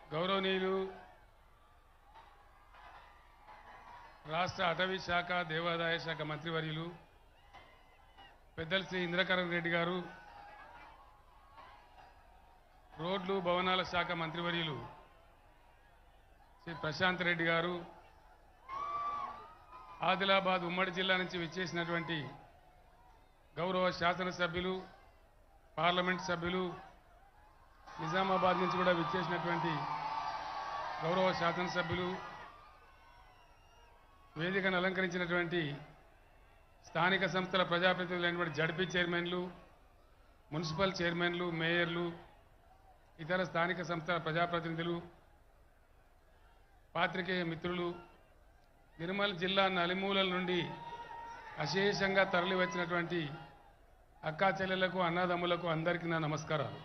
గౌరవనీయులు రాష్ట్ర అటవీ శాఖ దేవాదాయ శాఖ మంత్రివర్యులు పెద్దలు శ్రీ ఇంద్రకరణ్ రెడ్డి గారు, రోడ్లు భవనాల శాఖ మంత్రివర్యులు శ్రీ ప్రశాంత్ రెడ్డి గారు, ఆదిలాబాద్ ఉమ్మడి జిల్లా నుంచి విచ్చేసినటువంటి గౌరవ శాసనసభ్యులు, పార్లమెంట్ సభ్యులు, నిజామాబాద్ నుంచి కూడా విచ్చేసినటువంటి గౌరవ శాసనసభ్యులు, వేదికను అలంకరించినటువంటి స్థానిక సంస్థల ప్రజాప్రతినిధులైనటువంటి జడ్పీ చైర్మన్లు, మున్సిపల్ చైర్మన్లు, మేయర్లు, ఇతర స్థానిక సంస్థల ప్రజాప్రతినిధులు, పాత్రికేయ మిత్రులు, నిర్మల్ జిల్లా నలుమూలల నుండి అశేషంగా తరలి వచ్చినటువంటి అక్కా చెల్లెళ్లకు, అన్నదమ్ములకు అందరికీ నా నమస్కారాలు.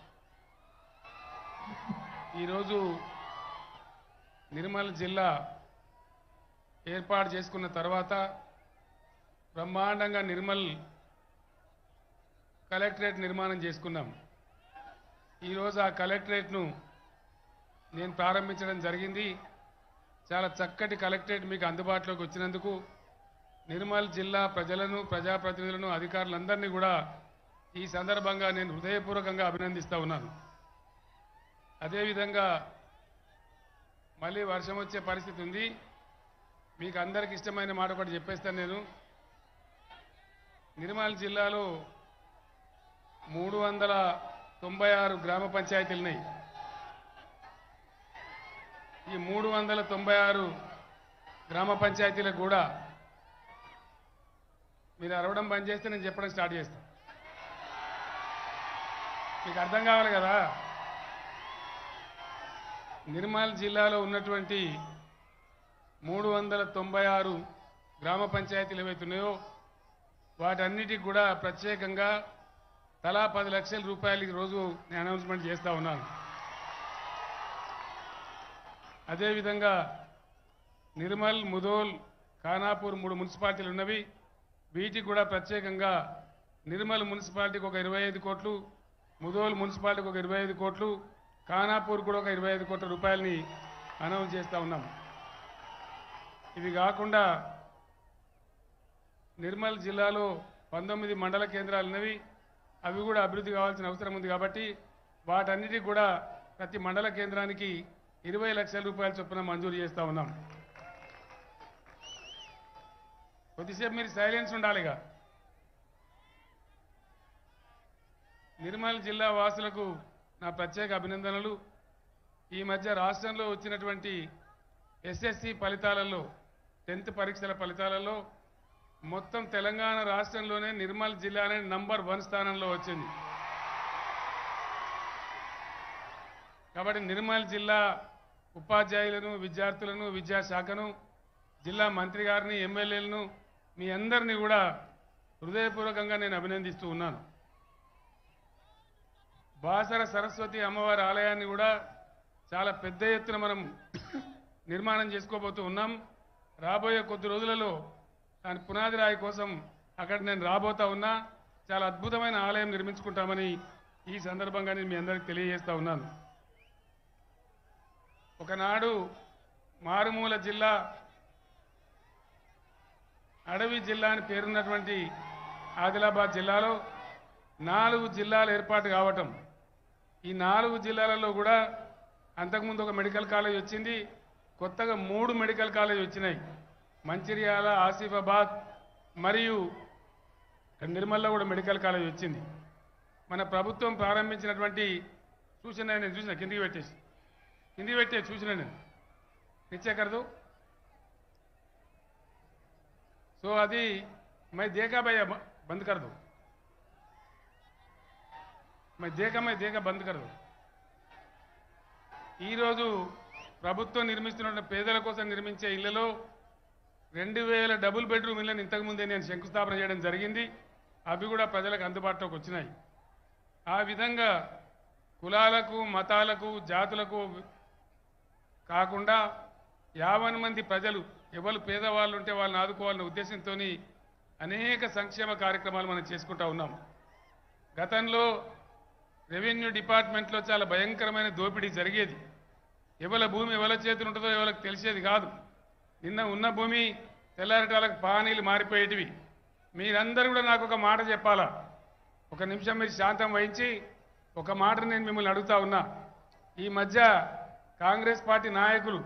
ఈరోజు నిర్మల్ జిల్లా ఏర్పాటు చేసుకున్న తర్వాత బ్రహ్మాండంగా నిర్మల్ కలెక్టరేట్ నిర్మాణం చేసుకున్నాం. ఈరోజు ఆ కలెక్టరేట్ను నేను ప్రారంభించడం జరిగింది. చాలా చక్కటి కలెక్టరేట్ మీకు అందుబాటులోకి వచ్చినందుకు నిర్మల్ జిల్లా ప్రజలను, ప్రజాప్రతినిధులను, అధికారులందరినీ కూడా ఈ సందర్భంగా నేను హృదయపూర్వకంగా అభినందిస్తూ ఉన్నాను. అదేవిధంగా మళ్ళీ వర్షం వచ్చే పరిస్థితి ఉంది. మీకు అందరికి ఇష్టమైన మాట ఒకటి చెప్పేస్తాను. నేను నిర్మల్ జిల్లాలో 396 గ్రామ పంచాయతీలు ఉన్నాయి. ఈ 396 గ్రామ పంచాయతీలకు కూడా మీరు అరవడం బంద్ చేస్తే నేను చెప్పడం స్టార్ట్ చేస్తాను. మీకు అర్థం కావాలి కదా. నిర్మల్ జిల్లాలో ఉన్నటువంటి 396 గ్రామ పంచాయతీలు ఏవైతున్నాయో వాటన్నిటికి కూడా ప్రత్యేకంగా తలా 10 లక్షల రూపాయలు ఈరోజు నేను అనౌన్స్మెంట్ చేస్తూ ఉన్నాను. అదేవిధంగా నిర్మల్, ముదోల్, ఖానాపూర్ 3 మున్సిపాలిటీలు ఉన్నవి. వీటికి కూడా ప్రత్యేకంగా నిర్మల్ మున్సిపాలిటీకి ఒక 25 కోట్లు, ముదోల్ మున్సిపాలిటీకి ఒక 25 కోట్లు, ఖానాపూర్ కూడా ఒక 25 కోట్ల రూపాయలని అనౌన్స్ చేస్తూ ఉన్నాం. ఇవి కాకుండా నిర్మల్ జిల్లాలో 19 మండల కేంద్రాలు ఉన్నవి. అవి కూడా అభివృద్ధి కావాల్సిన అవసరం ఉంది కాబట్టి వాటన్నిటికి కూడా ప్రతి మండల కేంద్రానికి 20 లక్షల రూపాయల చొప్పున మంజూరు చేస్తూ ఉన్నాం. కొద్దిసేపు మీరు సైలెన్స్ ఉండాలిగా. నిర్మల్ జిల్లా వాసులకు నా ప్రత్యేక అభినందనలు. ఈ మధ్య రాష్ట్రంలో వచ్చినటువంటి ఎస్ఎస్సి ఫలితాలలో, 10th పరీక్షల ఫలితాలలో మొత్తం తెలంగాణ రాష్ట్రంలోనే నిర్మల్ జిల్లానే నంబర్ 1 స్థానంలో వచ్చింది. కాబట్టి నిర్మల్ జిల్లా ఉపాధ్యాయులను, విద్యార్థులను, విద్యాశాఖను, జిల్లా మంత్రి గారిని, ఎమ్మెల్యేలను, మీ అందరినీ కూడా హృదయపూర్వకంగా నేను అభినందిస్తూ ఉన్నాను. బాసర సరస్వతి అమ్మవారి ఆలయాన్ని కూడా చాలా పెద్ద ఎత్తున మనం నిర్మాణం చేసుకోబోతూ ఉన్నాం. రాబోయే కొద్ది రోజులలో దాని పునాది రాయి కోసం అక్కడ నేను రాబోతా ఉన్నా. చాలా అద్భుతమైన ఆలయం నిర్మించుకుంటామని ఈ సందర్భంగా నేను మీ అందరికీ తెలియజేస్తా ఉన్నాను. ఒకనాడు మారుమూల జిల్లా, అడవి జిల్లా అని పేరున్నటువంటి ఆదిలాబాద్ జిల్లాలో 4 జిల్లాలు ఏర్పాటు కావటం, ఈ 4 జిల్లాలలో కూడా అంతకుముందు ఒక మెడికల్ కాలేజ్ వచ్చింది. కొత్తగా 3 మెడికల్ కాలేజ్ వచ్చినాయి. మంచిర్యాల, ఆసిఫాబాద్ మరియు నిర్మల్లో కూడా మెడికల్ కాలేజ్ వచ్చింది. మన ప్రభుత్వం ప్రారంభించినటువంటి సూచన నేను చూసిన, కిందికి పెట్టే చూసిన నేను నిచ్చేకరదు. సో అది मैं देखा भैया बंद कर दो, मैं देखा बंद कर दो. ఈరోజు ప్రభుత్వం నిర్మిస్తున్న పేదల కోసం నిర్మించే ఇళ్లలో 2000 డబుల్ బెడ్రూమ్ ఇళ్లను ఇంతకుముందే నేను శంకుస్థాపన చేయడం జరిగింది. అవి కూడా ప్రజలకు అందుబాటులోకి వచ్చినాయి. ఆ విధంగా కులాలకు, మతాలకు, జాతులకు కాకుండా 50 మంది ప్రజలు, ఎవరు పేదవాళ్ళు ఉంటే వాళ్ళని ఆదుకోవాలనే ఉద్దేశంతో అనేక సంక్షేమ కార్యక్రమాలు మనం చేసుకుంటూ ఉన్నాం. గతంలో రెవెన్యూ డిపార్ట్మెంట్లో చాలా భయంకరమైన దోపిడీ జరిగేది. ఎవల భూమి ఎవల చేతులు ఉంటుందో ఎవరికి తెలిసేది కాదు. నిన్న ఉన్న భూమి తెల్లారిటాలకు పానీలు మారిపోయేటివి. మీరందరూ కూడా నాకు ఒక మాట చెప్పాలా. ఒక నిమిషం మీరు శాంతం వహించి ఒక మాట నేను మిమ్మల్ని అడుగుతా ఉన్నా. ఈ మధ్య కాంగ్రెస్ పార్టీ నాయకులు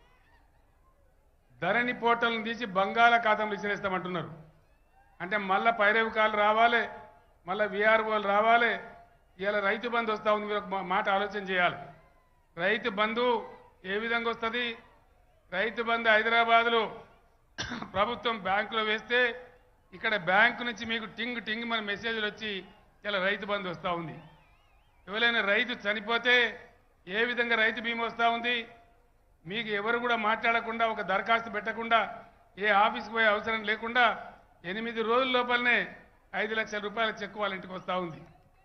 ధరణి పోర్టల్ని తీసి బంగాళాఖాతంలో విసిరేస్తామంటున్నారు. అంటే మళ్ళా పైరవికాలు రావాలి, మళ్ళీ విఆర్ఓలు రావాలి. ఇలా రైతు బంధు వస్తూ ఉంది. మీరు ఒక మాట ఆలోచన చేయాలి. రైతు బంధు ఏ విధంగా వస్తుంది? రైతు బంధు హైదరాబాద్లో ప్రభుత్వం బ్యాంకులో వేస్తే ఇక్కడ బ్యాంకు నుంచి మీకు టింగ్ టింగ్ మన మెసేజ్లు వచ్చి ఇలా రైతు బంధు వస్తూ ఉంది. ఎవరైనా రైతు చనిపోతే ఏ విధంగా రైతు బీమా వస్తూ ఉంది? మీకు ఎవరు కూడా మాట్లాడకుండా, ఒక దరఖాస్తు పెట్టకుండా, ఏ ఆఫీస్కి పోయే అవసరం లేకుండా 8 రోజుల లోపలనే 5 లక్షల రూపాయల చెక్ వాళ్ళ ఇంటికి వస్తూ ఉంది.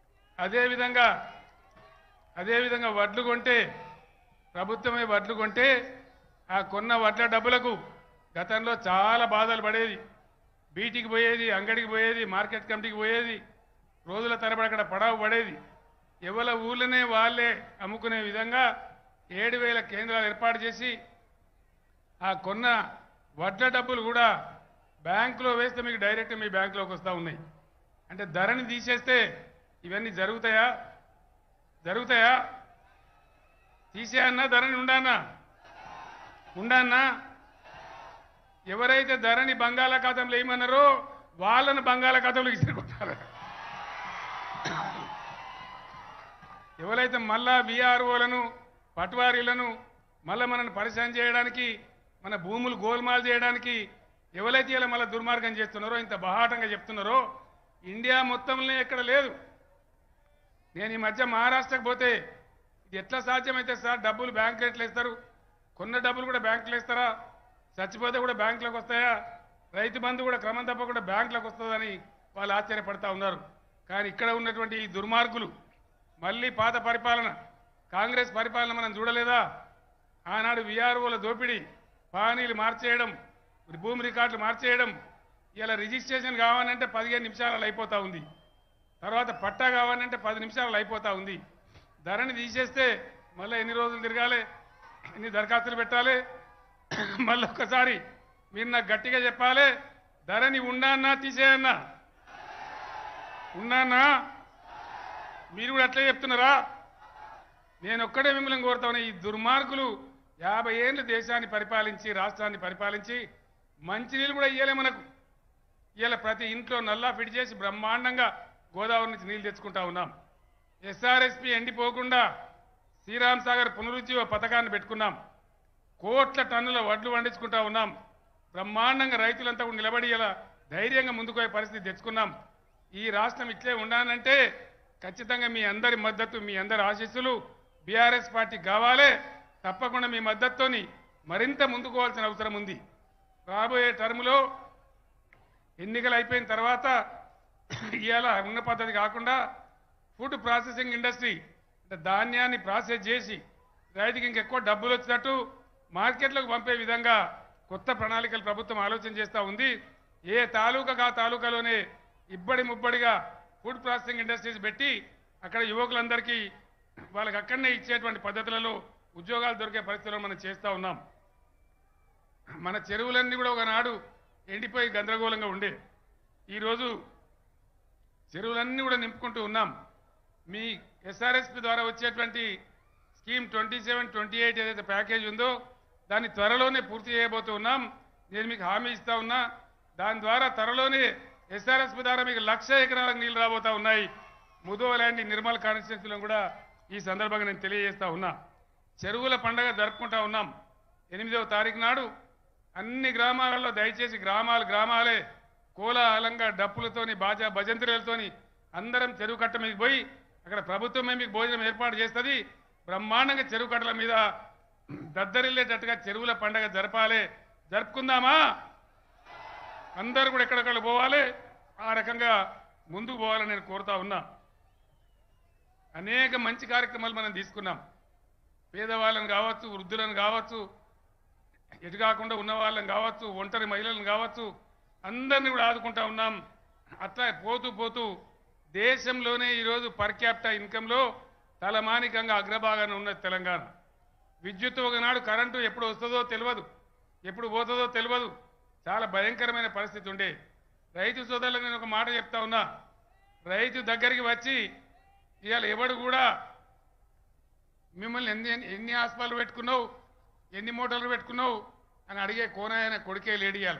అదేవిధంగా వడ్లు కొంటే, ప్రభుత్వమే వడ్లు కొంటే ఆ కొన్న వడ్ల డబ్బులకు గతంలో చాలా బాధలు పడేది. బీటీకి పోయేది, అంగడికి పోయేది, మార్కెట్ కమిటీకి పోయేది, రోజుల తరబడి అక్కడ పడావు పడేది. ఎవరి ఊళ్ళనే వాళ్ళే అమ్ముకునే విధంగా 7,000 కేంద్రాలు ఏర్పాటు చేసి ఆ కొన్న వడ్ల డబ్బులు కూడా బ్యాంకులో వేస్తే మీకు డైరెక్ట్ మీ బ్యాంకులోకి వస్తూ ఉన్నాయి. అంటే ధరని తీసేస్తే ఇవన్నీ జరుగుతాయా? తీసేయన్నా ధరని ఉండన్నా? ఎవరైతే ధరని బంగాళాఖాతంలో వేయమన్నారో వాళ్ళను బంగాళాఖాతంలో విసిరికొట్టారు. ఎవరైతే మళ్ళా విఆర్ఓలను, పట్వారీలను మళ్ళీ మనల్ని పరిశాన్ చేయడానికి, మన భూములు గోల్మాల్ చేయడానికి ఎవరైతే ఇలా మళ్ళీ దుర్మార్గం చేస్తున్నారో, ఇంత బహాటంగా చెప్తున్నారో ఇండియా మొత్తంలో ఎక్కడ లేదు. నేను ఈ మధ్య మహారాష్ట్రకు పోతే ఇది ఎట్లా సాధ్యమైతే సార్? డబ్బులు బ్యాంకులు ఎట్లా ఇస్తారు? కొన్న డబ్బులు కూడా బ్యాంకులు ఇస్తారా? చచ్చిపోతే కూడా బ్యాంకులకు వస్తాయా? రైతు బంధు కూడా క్రమం తప్పకుండా బ్యాంకులకు వస్తుందని వాళ్ళు ఆశ్చర్యపడతా ఉన్నారు. కానీ ఇక్కడ ఉన్నటువంటి ఈ దుర్మార్గులు మళ్ళీ పాత పరిపాలన, కాంగ్రెస్ పరిపాలన మనం చూడలేదా? ఆనాడు విఆర్ఓల దోపిడీ, పానీలు మార్చేయడం, భూమి రికార్డులు మార్చేయడం. ఇలా రిజిస్ట్రేషన్ కావాలంటే 15 నిమిషాలలో అయిపోతూ ఉంది. తర్వాత పట్టా కావాలంటే 10 నిమిషాలలో అయిపోతూ ఉంది. ధరని తీసేస్తే మళ్ళీ ఎన్ని రోజులు తిరగాలి, ఎన్ని దరఖాస్తులు పెట్టాలి? మళ్ళీ ఒక్కసారి మీరు నాకు గట్టిగా చెప్పాలి, ధరని ఉండన్నా తీసేయన్నా? ఉండన్నా? మీరు కూడా అట్లే చెప్తున్నారా? నేను ఒక్కడే మిమ్మల్ని కోరుతా ఉన్నా. ఈ దుర్మార్గులు 50 ఏళ్ళు దేశాన్ని పరిపాలించి, రాష్ట్రాన్ని పరిపాలించి మంచినీళ్ళు కూడా ఇయ్యలే మనకు. ఇలా ప్రతి ఇంట్లో నల్లా ఫిట్ చేసి బ్రహ్మాండంగా గోదావరి నుంచి నీళ్ళు తెచ్చుకుంటా ఉన్నాం. ఎస్ఆర్ఎస్పీ ఎండిపోకుండా శ్రీరామ్ సాగర్ పునరుజ్జీవ పథకాన్ని పెట్టుకున్నాం. కోట్ల టన్నుల వడ్లు పండించుకుంటా ఉన్నాం. బ్రహ్మాండంగా రైతులంతా కూడా నిలబడి ఇలా ధైర్యంగా ముందుకు పరిస్థితి తెచ్చుకున్నాం. ఈ రాష్ట్రం ఇట్లే ఉండాలంటే ఖచ్చితంగా మీ అందరి మద్దతు, మీ అందరి ఆశీస్సులు బీఆర్ఎస్ పార్టీ కావాలి. తప్పకుండా మీ మద్దతుతోని మరింత ముందుకోవాల్సిన అవసరం ఉంది. రాబోయే టర్ములో ఎన్నికలు అయిపోయిన తర్వాత ఇవాళ ఉన్న పద్ధతి కాకుండా ఫుడ్ ప్రాసెసింగ్ ఇండస్ట్రీ, అంటే ధాన్యాన్ని ప్రాసెస్ చేసి రైతుకి ఇంకెక్కువ డబ్బులు వచ్చినట్టు మార్కెట్లకు పంపే విధంగా కొత్త ప్రణాళికలు ప్రభుత్వం ఆలోచన చేస్తూ ఉంది. ఏ తాలూకాకు ఆ తాలూకాలోనే ఇబ్బడి ముబ్బడిగా ఫుడ్ ప్రాసెసింగ్ ఇండస్ట్రీస్ పెట్టి అక్కడ యువకులందరికీ వాళ్ళకి అక్కడనే ఇచ్చేటువంటి పద్ధతులలో ఉద్యోగాలు దొరికే పరిస్థితుల్లో మనం చేస్తూ ఉన్నాం. మన చెరువులన్నీ కూడా ఒకనాడు ఎండిపోయి గందరగోళంగా ఉండే, ఈరోజు చెరువులన్నీ కూడా నింపుకుంటూ ఉన్నాం. మీ ఎస్ఆర్ఎస్పి ద్వారా వచ్చేటువంటి స్కీమ్ 27-28 ఏదైతే ప్యాకేజ్ ఉందో దాన్ని త్వరలోనే పూర్తి చేయబోతూ ఉన్నాం. నేను మీకు హామీ ఇస్తా ఉన్నా, దాని ద్వారా త్వరలోనే ఎస్ఆర్ఎస్పి ద్వారా మీకు 1,00,000 ఎకరాలకు నీళ్లు రాబోతా ఉన్నాయి. ముదో లాంటి నిర్మల్ కాన్స్టిట్యున్సీలో కూడా ఈ సందర్భంగా నేను తెలియజేస్తా ఉన్నా. చెరువుల పండుగ జరుపుకుంటా ఉన్నాం. 8వ తారీఖు నాడు అన్ని గ్రామాలలో దయచేసి గ్రామాలే కోలాహలంగా డప్పులతోని, బాజా భజంత్రులతోని అందరం చెరువు కట్ట మీద పోయి అక్కడ ప్రభుత్వమే మీకు భోజనం ఏర్పాటు చేస్తుంది. బ్రహ్మాండంగా చెరువు కట్టల మీద దద్దరిల్లేటట్టుగా చెరువుల పండుగ జరుపుకుందామా? అందరూ కూడా ఎక్కడెక్కడ పోవాలి, ఆ రకంగా ముందుకు పోవాలని నేను కోరుతా ఉన్నా. అనేక మంచి కార్యక్రమాలు మనం తీసుకున్నాం. పేదవాళ్ళని కావచ్చు, వృద్ధులను కావచ్చు, ఎటు కాకుండా ఉన్న వాళ్ళని కావచ్చు, ఒంటరి మహిళలను కావచ్చు, అందరినీ కూడా ఆదుకుంటా ఉన్నాం. అట్లా పోతూ దేశంలోనే ఈరోజు పర్ క్యాపిటల్ ఇన్కంలో తలమానికంగా అగ్రభాగాన ఉన్నది తెలంగాణ. విద్యుత్ ఒకనాడు కరెంటు ఎప్పుడు వస్తుందో తెలియదు, ఎప్పుడు పోతుందో తెలియదు. చాలా భయంకరమైన పరిస్థితి ఉండే. రైతు సోదరులకు నేను ఒక మాట చెప్తా ఉన్నా, రైతు దగ్గరికి వచ్చి ఇవాళ ఎవడు కూడా మిమ్మల్ని ఎన్ని హాస్పిటల్ పెట్టుకున్నావు, ఎన్ని మోటార్లు పెట్టుకున్నావు అని అడిగే కోనాయన కొడుకే లేడు. ఇవాళ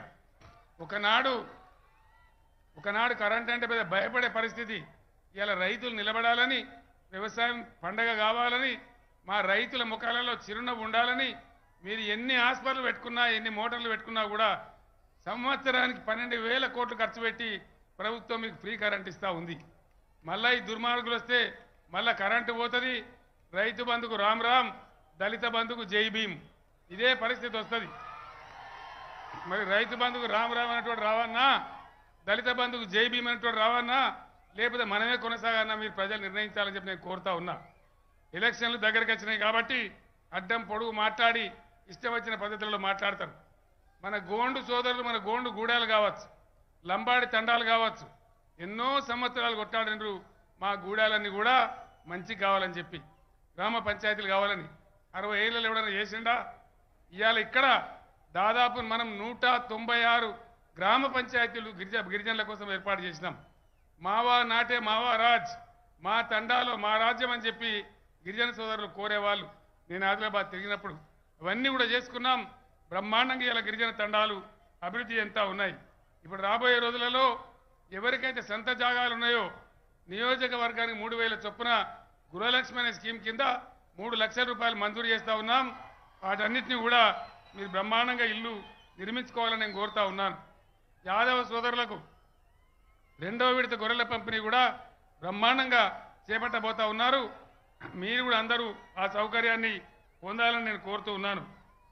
ఒకనాడు కరెంట్ అంటే పెద్ద భయపడే పరిస్థితి. ఇవాళ రైతులు నిలబడాలని, వ్యవసాయం పండగ కావాలని, మా రైతుల ముఖాలలో చిరునవ్వు ఉండాలని మీరు ఎన్ని హాస్పిటల్ పెట్టుకున్నా, ఎన్ని మోటార్లు పెట్టుకున్నా కూడా సంవత్సరానికి 12,000 కోట్లు ఖర్చు పెట్టి ప్రభుత్వం మీకు ఫ్రీ కరెంట్ ఇస్తూ ఉంది. మళ్ళీ ఈ దుర్మార్గులు వస్తే మళ్ళీ కరెంటు పోతుంది. రైతు బంధుకు రామ్ రామ్, దళిత బంధుకు జై భీమ్, ఇదే పరిస్థితి వస్తుంది. మరి రైతు బంధుకు రామ్ రామ్ అనేటువంటి రావన్నా, దళిత బంధుకు జై భీమ్ అనేటువంటి రావన్నా, లేకపోతే మనమే కొనసాగన్నా మీరు ప్రజలు నిర్ణయించాలని చెప్పి నేను కోరుతా ఉన్నా. ఎలక్షన్లు దగ్గరికి వచ్చినాయి కాబట్టి అడ్డం పొడుగు మాట్లాడి ఇష్టం వచ్చిన పద్ధతుల్లో మాట్లాడతారు. మన గోండు సోదరులు, మన గోండు గూడాలు కావచ్చు, లంబాడి తండాలు కావచ్చు, ఎన్నో సంవత్సరాలు కొట్టాడినరు మా గూడాలన్నీ కూడా మంచి కావాలని చెప్పి, గ్రామ పంచాయతీలు కావాలని. 60 ఏళ్ళలో ఎవడన్నా చేసిండా? ఇవాళ ఇక్కడ దాదాపు మనం 196 గ్రామ పంచాయతీలు గిరిజనుల కోసం ఏర్పాటు చేసినాం. మావా నాటే మావా రాజ్, మా తండాలో మా రాజ్యం అని చెప్పి గిరిజన సోదరులు కోరేవాళ్ళు. నేను ఆదిలాబాద్ తిరిగినప్పుడు అవన్నీ కూడా చేసుకున్నాం. బ్రహ్మాండంగా ఇలా గిరిజన తండాలు అభివృద్ధి ఎంత ఉన్నాయి. ఇప్పుడు రాబోయే రోజులలో ఎవరికైతే సొంత జాగాలు ఉన్నాయో నియోజకవర్గానికి 3,000 చొప్పున గృహలక్ష్మి అనే స్కీమ్ కింద 3 లక్షల రూపాయలు మంజూరు చేస్తూ ఉన్నాం. వాటన్నిటిని కూడా మీరు బ్రహ్మాండంగా ఇల్లు నిర్మించుకోవాలని నేను కోరుతా ఉన్నాను. యాదవ సోదరులకు 2వ విడత గొర్రెల పంపిణీ కూడా బ్రహ్మాండంగా చేపట్టబోతా ఉన్నారు. మీరు కూడా అందరూ ఆ సౌకర్యాన్ని పొందాలని నేను కోరుతూ ఉన్నాను.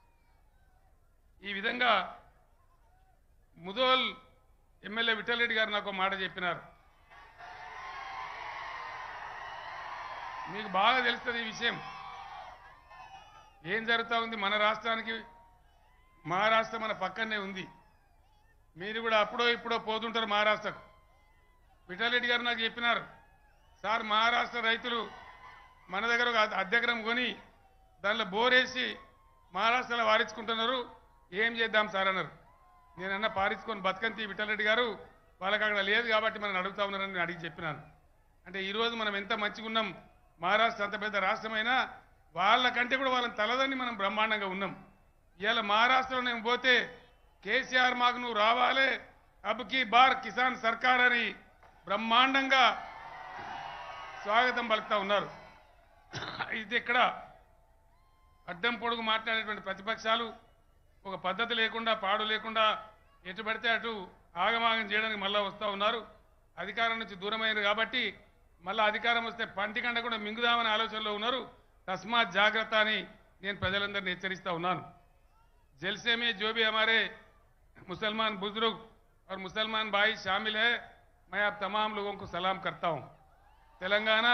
ఈ విధంగా ముదోల్ ఎమ్మెల్యే విఠల్ రెడ్డి గారు నాకు మాట చెప్పినారు. మీకు బాగా తెలుస్తుంది ఈ విషయం, ఏం జరుగుతూ ఉంది మన రాష్ట్రానికి. మహారాష్ట్ర మన పక్కనే ఉంది. మీరు కూడా అప్పుడో ఇప్పుడో పోతుంటారు మహారాష్ట్రకు. విఠల్ రెడ్డి గారు నాకు చెప్పినారు, సార్ మహారాష్ట్ర రైతులు మన దగ్గర ఒక అద్దెకరం కొని దానిలో బోరేసి మహారాష్ట్రలో వారించుకుంటున్నారు, ఏం చేద్దాం సార్ అన్నారు. నేనన్నా పారించుకొని బతకంతి విఠల్ రెడ్డి గారు, వాళ్ళకి అక్కడ లేదు కాబట్టి మనం అడుగుతా ఉన్నారని నేను అడిగి చెప్పినాను. అంటే ఈరోజు మనం ఎంత మంచిగా ఉన్నాం, మహారాష్ట్ర అంత పెద్ద రాష్ట్రమైనా వాళ్ళకంటే కూడా వాళ్ళని తలదని మనం బ్రహ్మాండంగా ఉన్నాం. ఇవాళ మహారాష్ట్రలో నేను పోతే కేసీఆర్ మాకు నువ్వు రావాలే, అబ్ కీ బార్ కిసాన్ సర్కార్ అని బ్రహ్మాండంగా స్వాగతం పలుకుతా ఉన్నారు. ఇది ఇక్కడ అడ్డం పొడుగు మాట్లాడేటువంటి ప్రతిపక్షాలు ఒక పద్ధతి లేకుండా, పాడు లేకుండా ఎటు పడితే అటు ఆగమాగం చేయడానికి మళ్ళీ వస్తూ ఉన్నారు. అధికారం నుంచి దూరమైనరు కాబట్టి మళ్ళీ అధికారం వస్తే పంటికండ కూడా మింగుదామనే ఆలోచనలో ఉన్నారు. తస్మాత్ జాగ్రత్త అని నేను ప్రజలందరినీ హెచ్చరిస్తూ ఉన్నాను. जलसे में जो भी हमारे मुसलमान बुजुर्ग और मुसलमान भाई शामिल है, मैं आप तमाम लोगों को सलाम करता हूं. तेलंगाना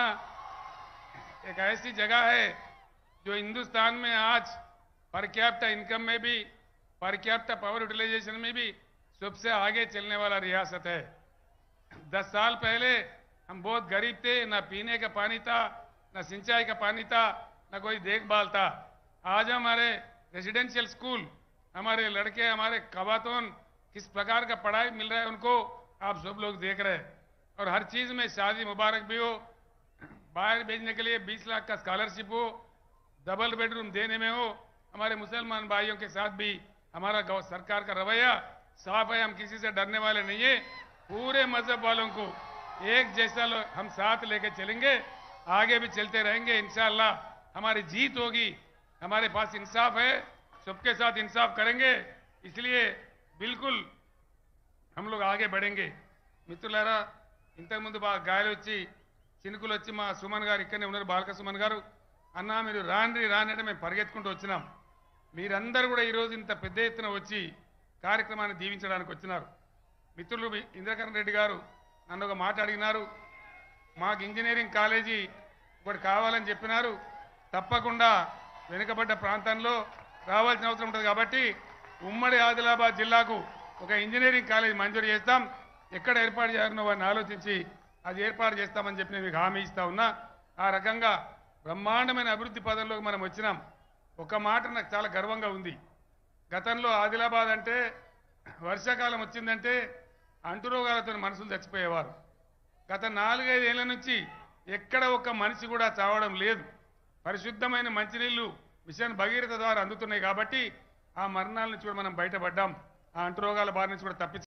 एक ऐसी जगह है जो हिंदुस्तान में आज पर कैपिटा इनकम में भी, पर कैपिटा पावर यूटिलाइजेशन में भी सबसे आगे चलने वाला रियासत है. 10 साल पहले हम बहुत गरीब थे, ना पीने का पानी था, ना सिंचाई का पानी था, ना कोई देखभाल था. आज हमारे रेजिडेंशियल स्कूल, हमारे लड़के, हमारे खवातून किस प्रकार का पढ़ाई मिल रहा है उनको आप सब लोग देख रहे हैं. और हर चीज में शादी मुबारक भी हो, बाहर भेजने के लिए 20 लाख का स्कॉलरशिप हो, डबल बेडरूम देने में हो. हमारे मुसलमान भाइयों के साथ भी हमारा सरकार का रवैया साफ है, हम किसी से डरने वाले नहीं है. पूरे मजहब वालों को एक जैसा हम साथ लेके चलेंगे, आगे भी चलते रहेंगे. इंशाअल्लाह हमारी जीत होगी. हमारे पास इंसाफ है, सबके साथ इंसाफ करेंगे, इसलिए बिल्कुल हम लोग आगे बढ़ेंगे. మిత్రులారా, ఇంతకుముందు బాగా గాలి వచ్చి చినుకులు వచ్చి మా సుమన్ గారు ఇక్కడనే ఉన్నారు, బాలక సుమన్ గారు, అన్నా మీరు రాండి అంటే మేము పరిగెత్తుకుంటూ వచ్చినాం. మీరందరూ కూడా ఈరోజు ఇంత పెద్ద ఎత్తున వచ్చి కార్యక్రమాన్ని దీవించడానికి వచ్చినారు. మిత్రులు ఇంద్రకరణ్ రెడ్డి గారు నన్ను ఒక మాట అడిగినారు, మాకు ఇంజనీరింగ్ కాలేజీ ఒకటి కావాలని చెప్పినారు. తప్పకుండా వెనుకబడ్డ ప్రాంతంలో రావాల్సిన అవసరం ఉంటుంది కాబట్టి ఉమ్మడి ఆదిలాబాద్ జిల్లాకు ఒక ఇంజనీరింగ్ కాలేజ్ మంజూరు చేస్తాం. ఎక్కడ ఏర్పాటు చేయాలనో వారిని ఆలోచించి అది ఏర్పాటు చేస్తామని చెప్పి నేను మీకు హామీ ఇస్తా ఉన్నా. ఆ రకంగా బ్రహ్మాండమైన అభివృద్ధి పదంలోకి మనం వచ్చినాం. ఒక మాట నాకు చాలా గర్వంగా ఉంది. గతంలో ఆదిలాబాద్ అంటే వర్షాకాలం వచ్చిందంటే అంటురోగాలతో మనుషులు చచ్చిపోయేవారు. గత 4-5 ఏళ్ల నుంచి ఎక్కడ ఒక్క మనిషి కూడా చావడం లేదు. పరిశుద్ధమైన మంచినీళ్లు మిషన్ భగీరథ ద్వారా అందుతున్నాయి కాబట్టి ఆ మరణాల నుంచి కూడా మనం బయటపడ్డాం. ఆ అంటురోగాల బారి నుంచి కూడా తప్పించుకున్నాం.